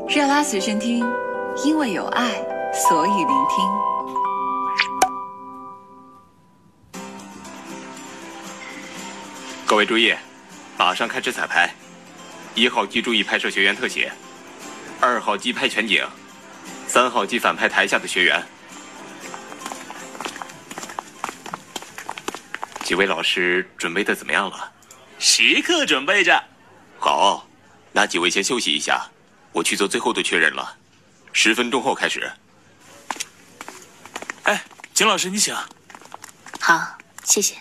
热拉随身听，因为有爱，所以聆听。 各位注意，马上开始彩排。1号机注意拍摄学员特写，2号机拍全景，3号机反拍台下的学员。几位老师准备的怎么样了？ 时刻准备着。 好，那几位先休息一下，我去做最后的确认了。10分钟后开始。 哎，景老师，你请。 好，谢谢。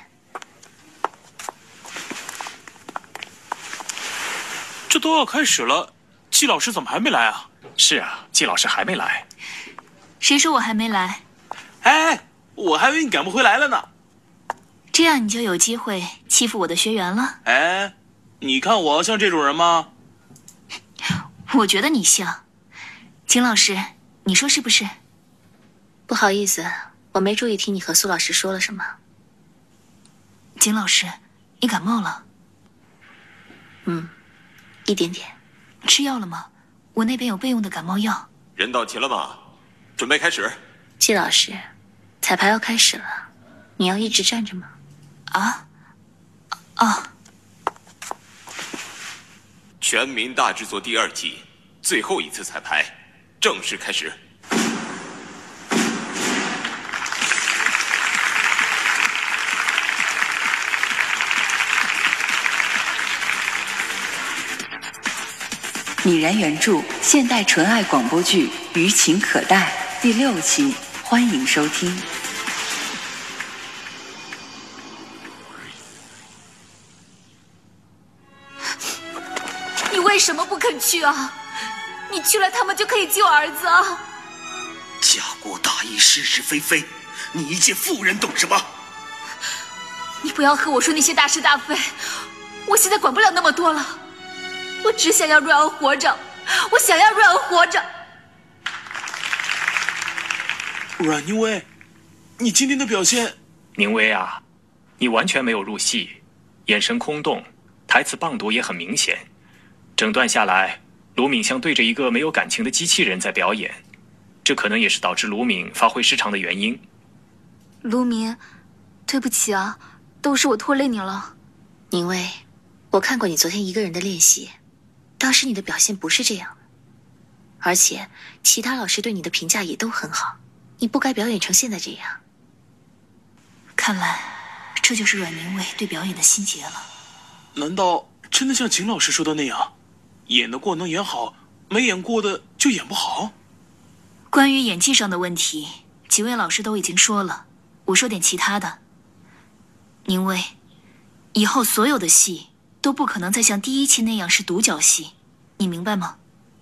这都要开始了，季老师怎么还没来啊？ 是啊，季老师还没来。 谁说我还没来？ 哎，我还以为你赶不回来了呢。 这样你就有机会欺负我的学员了。 哎，你看我像这种人吗？ 我觉得你像。景老师，你说是不是？不好意思，我没注意听你和苏老师说了什么。景老师，你感冒了？一点点。吃药了吗？我那边有备用的感冒药。 人到齐了吗？准备开始。 季老师，彩排要开始了，你要一直站着吗？ 全民大制作第2季最后一次彩排正式开始。 米然原著现代纯爱广播剧《余情可待》第6期，欢迎收听。 你为什么不肯去啊？你去了，他们就可以救儿子啊！ 家国大义，是是非非，你一介妇人懂什么？ 你不要和我说那些大是大非，我现在管不了那么多了。我只想要瑞儿活着，我想要瑞儿活着。 阮宁薇，你今天的表现…… 宁薇啊，你完全没有入戏，眼神空洞，台词棒读也很明显。整段下来，卢敏像对着一个没有感情的机器人在表演，这可能也是导致卢敏发挥失常的原因。 卢明，对不起啊，都是我拖累你了。宁薇，我看过你昨天一个人的练习，当时你的表现不是这样的，而且其他老师对你的评价也都很好，你不该表演成现在这样。看来这就是阮宁薇对表演的心结了。 难道真的像景老师说的那样，演得过能演好，没演过的就演不好？ 关于演技上的问题，几位老师都已经说了，我说点其他的。宁薇，以后所有的戏都不可能再像第1期那样是独角戏，你明白吗？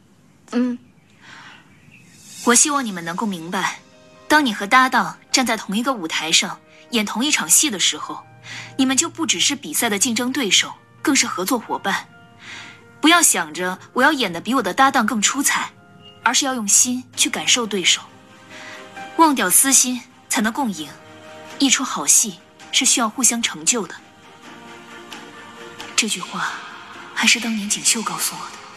我希望你们能够明白，当你和搭档站在同一个舞台上演同一场戏的时候，你们就不只是比赛的竞争对手，更是合作伙伴。不要想着我要演得比我的搭档更出彩，而是要用心去感受对手，忘掉私心才能共赢。一出好戏是需要互相成就的。这句话还是当年锦绣告诉我的。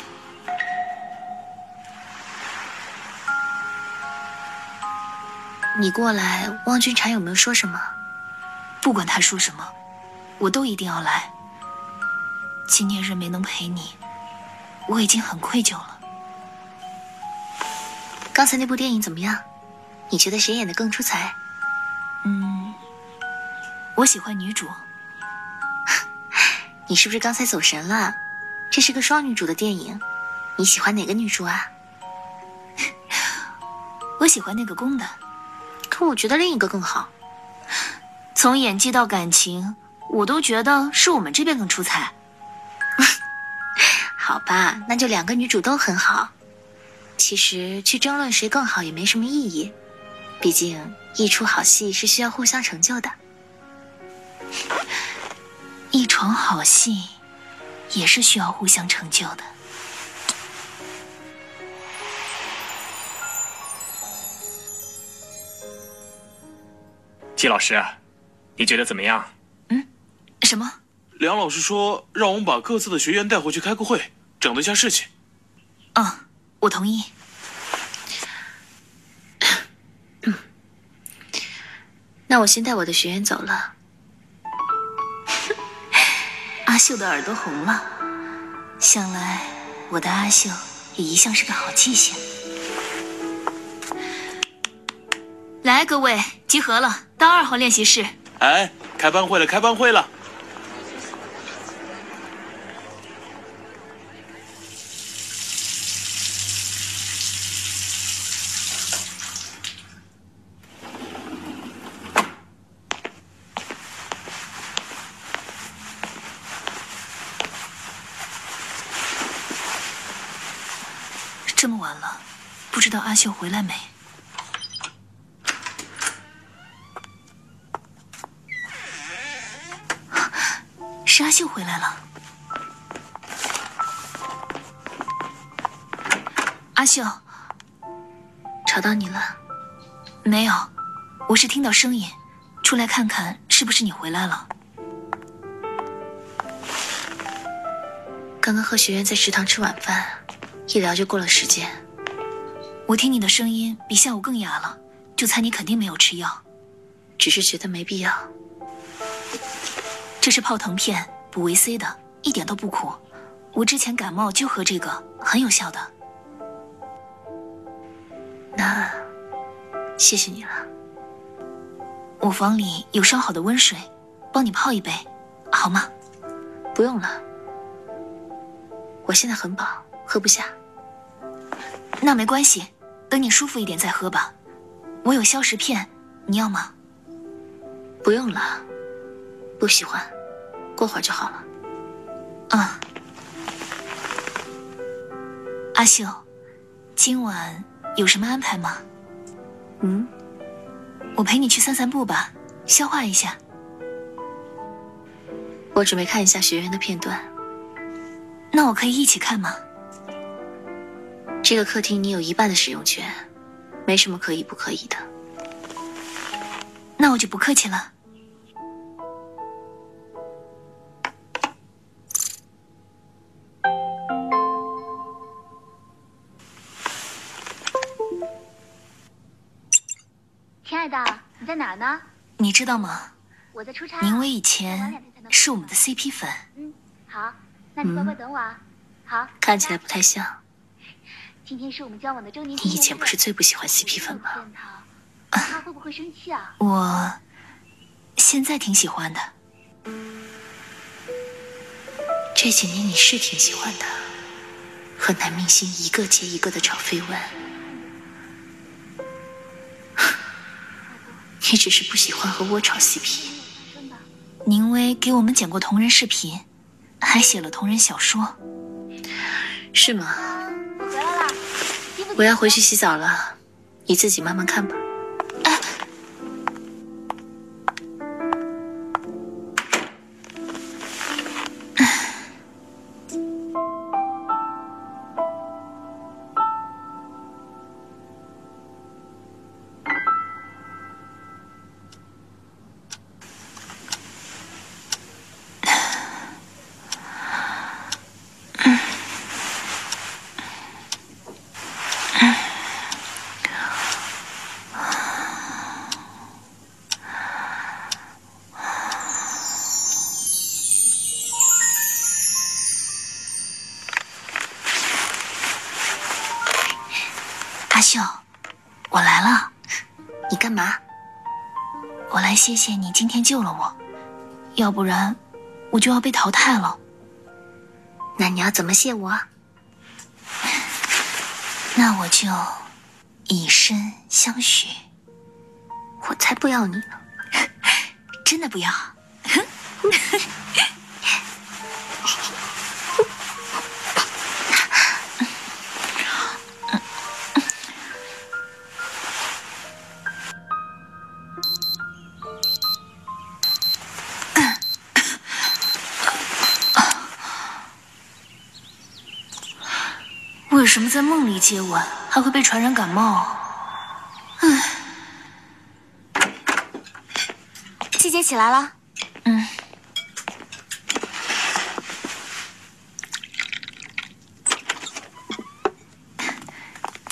你过来，汪君禅有没有说什么？不管他说什么，我都一定要来。纪念日没能陪你，我已经很愧疚了。刚才那部电影怎么样？你觉得谁演得更出彩？我喜欢女主。你是不是刚才走神了？这是个双女主的电影，你喜欢哪个女主啊？我喜欢那个公的。可我觉得另一个更好。从演技到感情，我都觉得是我们这边更出彩。好吧，那就2个女主都很好。其实去争论谁更好也没什么意义，毕竟一出好戏是需要互相成就的。一场好戏也是需要互相成就的。 季老师，你觉得怎么样？ 什么？ 梁老师说让我们把各自的学员带回去开个会，整顿一下事情。 我同意。 那我先带我的学员走了。 阿秀的耳朵红了，想来我的阿秀也一向是个好记性。来，各位集合了，到2号练习室。 哎，开班会了，开班会了！ 这么晚了，不知道阿秀回来没？是阿秀回来了。阿秀， 吵到你了？ 没有，我是听到声音，出来看看是不是你回来了。 刚刚和学员在食堂吃晚饭，一聊就过了时间。 我听你的声音比下午更哑了，就猜你肯定没有吃药。 只是觉得没必要。 这是泡腾片，补维 C 的，一点都不苦。我之前感冒就喝这个，很有效的。 那谢谢你了。 我房里有烧好的温水，帮你泡一杯，好吗？ 不用了，我现在很饱，喝不下。 那没关系，等你舒服一点再喝吧。我有消食片，你要吗？ 不用了，不喜欢，过会儿就好了。 阿秀，今晚有什么安排吗？我陪你去散散步吧，消化一下。 我准备看一下学员的片段。 那我可以一起看吗？ 这个客厅你有1半的使用权，没什么可以不可以的。 那我就不客气了。 亲爱的，你在哪儿呢？ 你知道吗？ 我在出差。 宁薇以前是我们的 CP 粉。 好，那你乖乖等我啊。好。 看起来不太像。 今天是我们交往的周年纪念日。 你以前不是最不喜欢 CP 粉吗？ 他会不会生气啊？ 我现在挺喜欢的。 这几年你是挺喜欢的，和男明星一个接一个的炒绯闻。你只是不喜欢和我炒 CP。 宁薇给我们剪过同人视频，还写了同人小说。 是吗？ 回来了。 我要回去洗澡了，你自己慢慢看吧。 阿秀，我来了。 你干嘛？ 我来谢谢你今天救了我，要不然我就要被淘汰了。 那你要怎么谢我？ 那我就以身相许。 我才不要你呢！ 真的不要？为什么在梦里接吻还会被传染感冒？ 季姐起来了。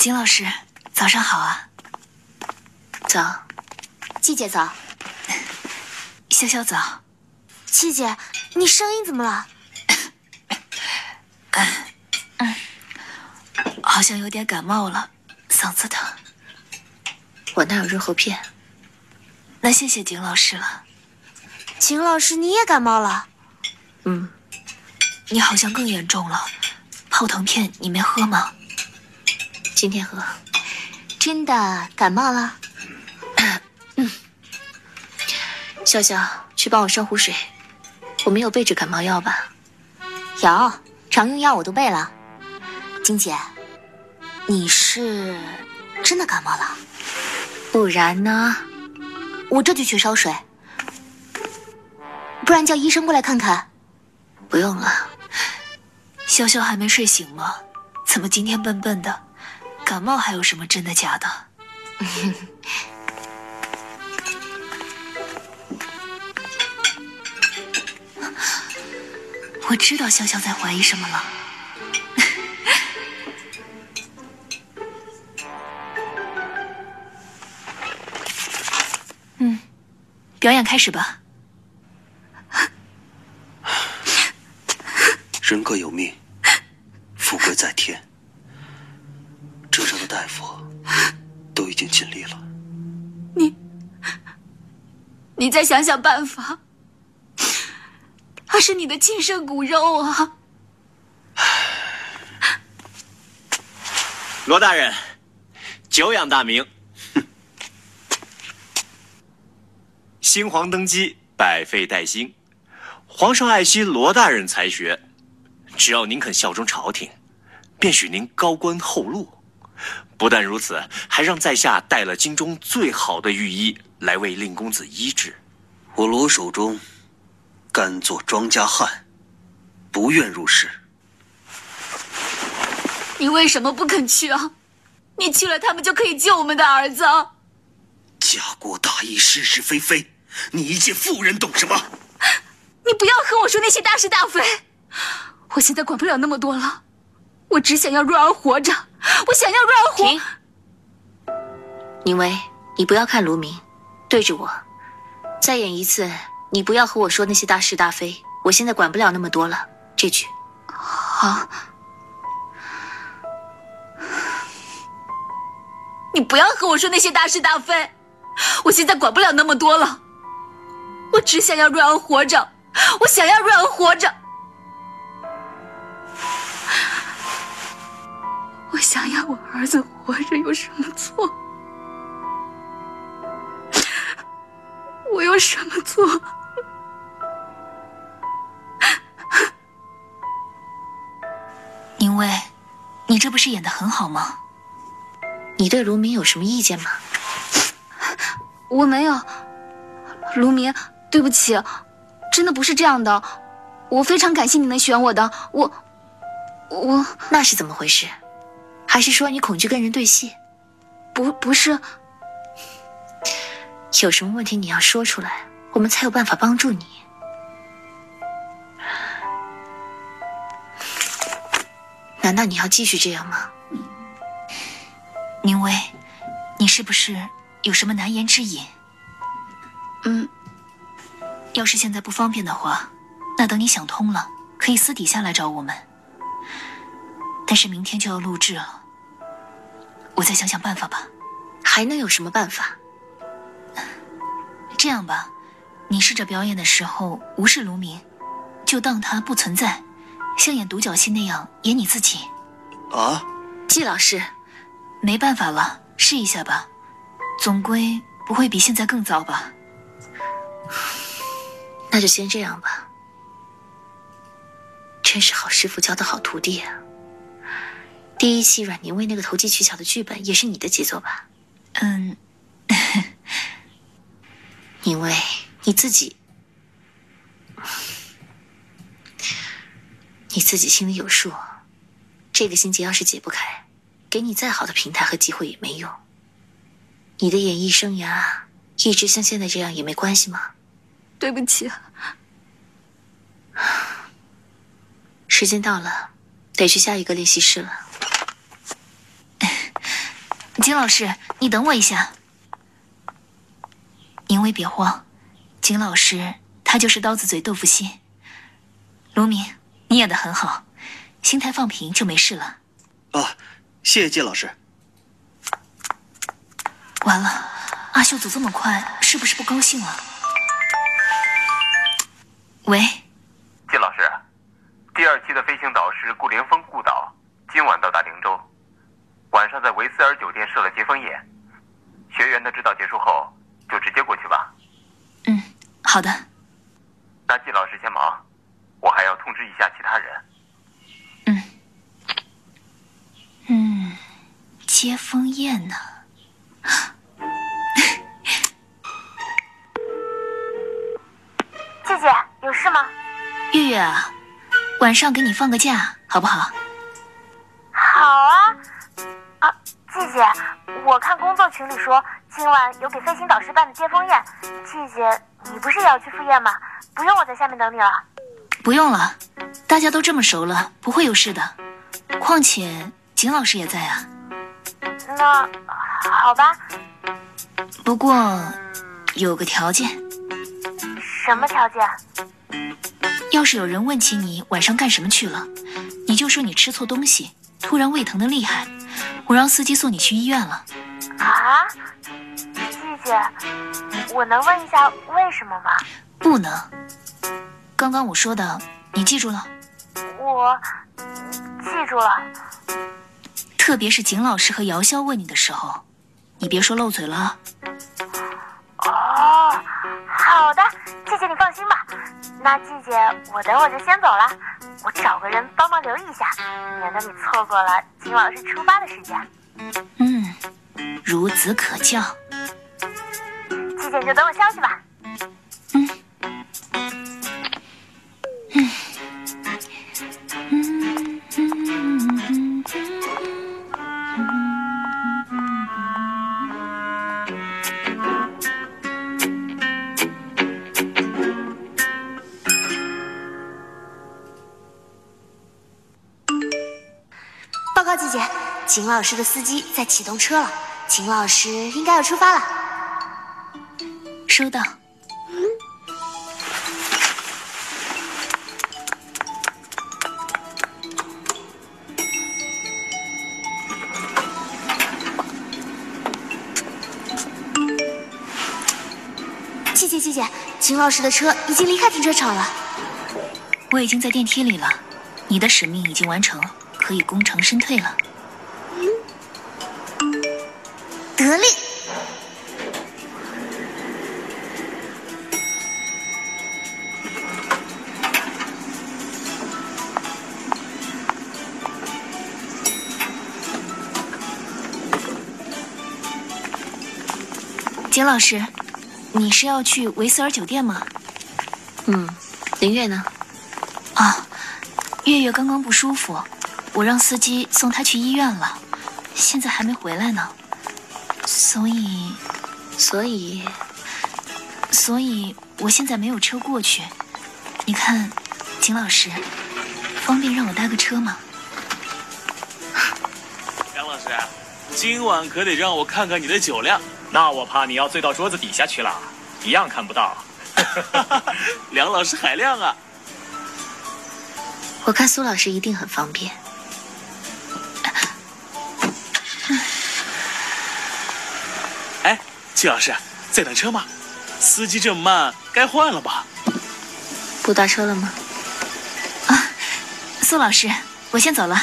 金老师，早上好啊。 早。季姐早。 潇潇早。 七姐，你声音怎么了？ 好像有点感冒了，嗓子疼。 我那有润喉片。 那谢谢景老师了。 景老师，你也感冒了？ 你好像更严重了。泡腾片你没喝吗？ 今天喝。 真的感冒了？ 潇潇，去帮我烧壶水。我没有备着感冒药吧？ 有，常用药我都备了。金姐，你是真的感冒了？不然呢？我这就去烧水。不然叫医生过来看看。 不用了。 潇潇还没睡醒吗？怎么今天笨笨的？感冒还有什么真的假的？我知道潇潇在怀疑什么了。表演开始吧。 人各有命，富贵在天。这上的大夫都已经尽力了。 你再想想办法。他是你的亲生骨肉啊！ 罗大人，久仰大名。新皇登基，百废待兴，皇上爱惜罗大人才学，只要您肯效忠朝廷，便许您高官厚禄。不但如此，还让在下带了京中最好的御医来为令公子医治。 我罗守忠甘做庄稼汉，不愿入仕。 你为什么不肯去啊？你去了，他们就可以救我们的儿子。 家国大义，是是非非，你一介妇人懂什么？ 你不要和我说那些大是大非。我现在管不了那么多了，我只想要润儿活着，我想要润儿活。 停！宁薇，你不要看卢明，对着我，再演一次。你不要和我说那些大是大非，我现在管不了那么多了。这句。 好。你不要和我说那些大是大非，我现在管不了那么多了。我只想要润儿活着，我想要润儿活着。我想要我儿子活着有什么错？我有什么错？宁薇，你这不是演得很好吗？ 你对卢明有什么意见吗？ 我没有。卢明，对不起，真的不是这样的。我非常感谢你能选我的。我那是怎么回事？还是说你恐惧跟人对戏？ 不是。 有什么问题你要说出来，我们才有办法帮助你。难道你要继续这样吗？ 宁薇，你是不是有什么难言之隐？要是现在不方便的话，那等你想通了，可以私底下来找我们。但是明天就要录制了，我再想想办法吧。 还能有什么办法？ 这样吧，你试着表演的时候无视卢明，就当他不存在，像演独角戏那样演你自己。 啊？ 季老师， 没办法了，试一下吧，总归不会比现在更糟吧。 那就先这样吧。真是好师傅教的好徒弟啊。第一期阮宁薇那个投机取巧的剧本也是你的杰作吧？宁薇，你自己心里有数。这个心结要是解不开，给你再好的平台和机会也没用。你的演艺生涯一直像现在这样也没关系吗？ 对不起。 时间到了，得去下一个练习室了。 金老师，你等我一下。您微别慌，金老师他就是刀子嘴豆腐心。卢明，你演得很好，心态放平就没事了。 啊，谢谢季老师。 完了，阿秀走这么快，是不是不高兴了？喂， 季老师，第2期的飞行导师顾连峰顾导今晚到达灵州，晚上在维斯尔酒店设了接风宴。学员的指导结束后，就直接过去吧。 嗯，好的。 那季老师先忙，我还要通知一下其他人。 接风宴呢？ 季姐，有事吗？ 月月啊，晚上给你放个假，好不好？ 好啊。啊，季姐，我看工作群里说今晚有给飞行导师办的接风宴，季姐，你不是也要去赴宴吗？不用我在下面等你了。 不用了，大家都这么熟了，不会有事的。况且景老师也在啊。 那好吧。 不过有个条件。 什么条件？ 要是有人问起你晚上干什么去了，你就说你吃错东西，突然胃疼的厉害，我让司机送你去医院了。 啊？季姐，我能问一下为什么吗？ 不能。刚刚我说的，你记住了？ 我记住了。 特别是景老师和姚潇问你的时候，你别说漏嘴了。 哦，好的，季姐你放心吧。那季姐，我等会就先走了，我找个人帮忙留意一下，免得你错过了景老师出发的时间。 孺子可教。 季姐你就等我消息吧。 报告季姐，景老师的司机在启动车了，景老师应该要出发了。 收到。 季姐，景老师的车已经离开停车场了。 我已经在电梯里了，你的使命已经完成，可以功成身退了。 得令。 景老师，你是要去维斯尔酒店吗？ 林月呢？ 啊，月月刚刚不舒服，我让司机送她去医院了，现在还没回来呢。所以我现在没有车过去。你看，景老师，方便让我搭个车吗？ 梁老师，今晚可得让我看看你的酒量。 那我怕你要醉到桌子底下去了，一样看不到。 梁老师海量啊！ 我看苏老师一定很方便。 哎，季老师，在等车吗？司机这么慢，该换了吧？ 不搭车了吗？ 啊，苏老师，我先走了。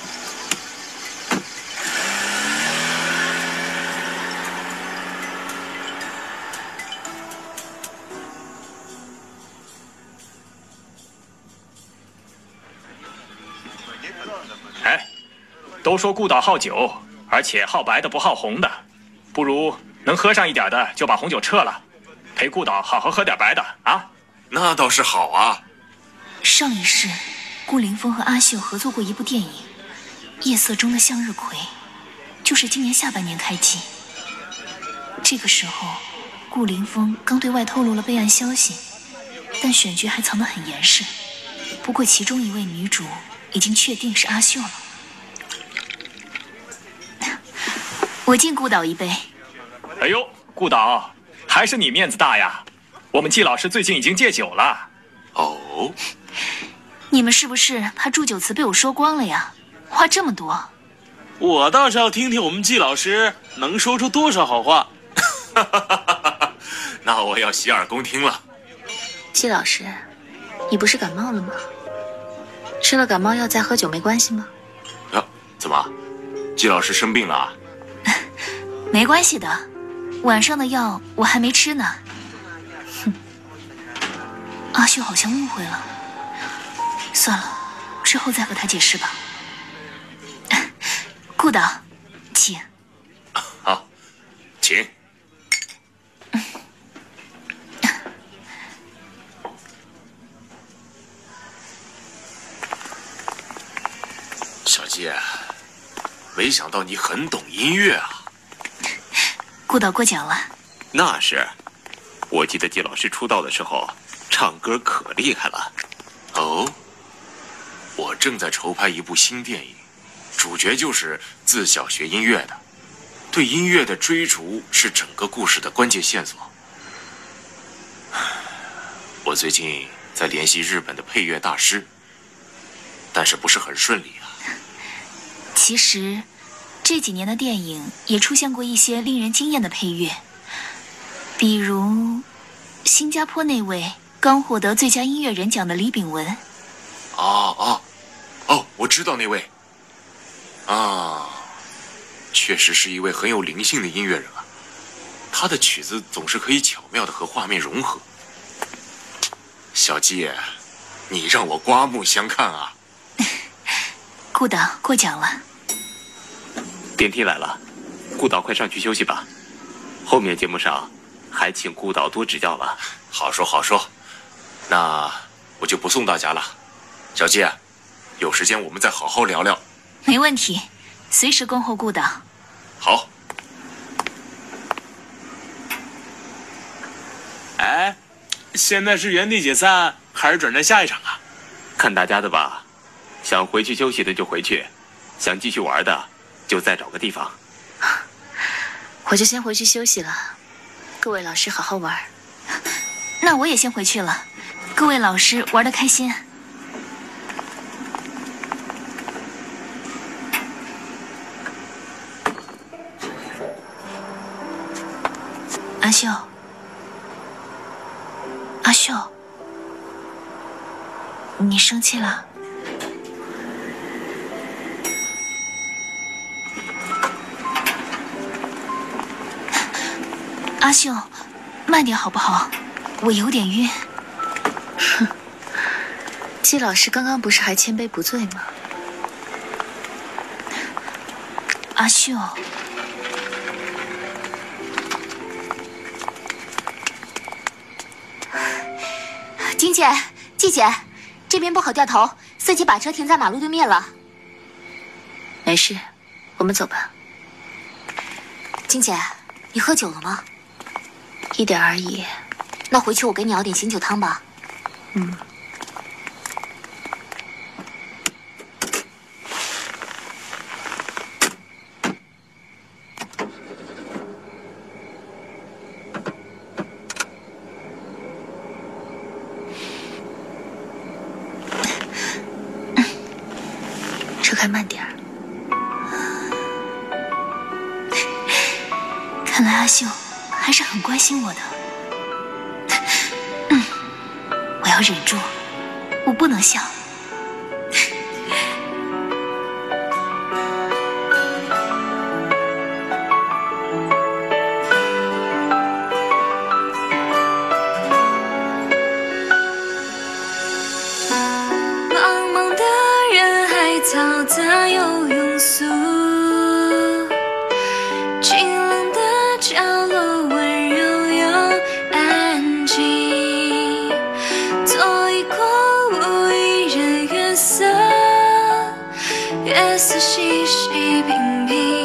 哎，都说顾导好酒，而且好白的不好红的，不如能喝上一点的就把红酒撤了，陪顾导好好喝点白的啊。 那倒是好啊。 上一世，顾凌风和阿秀合作过一部电影《夜色中的向日葵》，就是今年下半年开机。这个时候，顾凌风刚对外透露了备案消息，但选角还藏得很严实。不过其中一位女主已经确定是阿秀了。 我敬顾导一杯。 哎呦，顾导，还是你面子大呀！我们季老师最近已经戒酒了。 哦， 你们是不是怕祝酒词被我说光了呀？话这么多。 我倒是要听听我们季老师能说出多少好话。 那我要洗耳恭听了。 季老师，你不是感冒了吗？吃了感冒药再喝酒没关系吗？ 呀，怎么，季老师生病了啊？ 没关系的，晚上的药我还没吃呢。哼，阿秀好像误会了，算了，之后再和他解释吧。顾导，请。 好，请。小季，没想到你很懂音乐啊。 顾导过奖了。 那是，我记得季老师出道的时候，唱歌可厉害了。 哦，我正在筹拍一部新电影，主角就是自小学音乐的，对音乐的追逐是整个故事的关键线索。我最近在联系日本的配乐大师，但是不是很顺利啊。 其实这几年的电影也出现过一些令人惊艳的配乐，比如新加坡那位刚获得最佳音乐人奖的李炳文。 哦，我知道那位。啊，确实是一位很有灵性的音乐人啊。他的曲子总是可以巧妙地和画面融合。小季，你让我刮目相看啊！ 顾导过奖了。 电梯来了，顾导快上去休息吧。后面节目上还请顾导多指教了。 好说好说，那我就不送大家了。小季，有时间我们再好好聊聊。 没问题，随时恭候顾导。 好。 哎，现在是原地解散还是转战下一场啊？ 看大家的吧，想回去休息的就回去，想继续玩的就再找个地方。 我就先回去休息了，各位老师好好玩。 那我也先回去了，各位老师玩得开心。阿秀，阿秀，你生气了？阿秀，慢点好不好？我有点晕。 哼，季老师刚刚不是还千杯不醉吗？ 阿秀， 金姐、季姐，这边不好掉头，司机把车停在马路对面了。 没事，我们走吧。 金姐，你喝酒了吗？ 一点而已。 那回去我给你熬点醒酒汤吧。 嗯。车开慢点儿。 看来阿秀还是很关心我的。我要忍住，我不能笑。 茫茫的人海嘈杂又庸俗，清冷的角落温柔又安静，做一锅无一人月色，月色细细平平。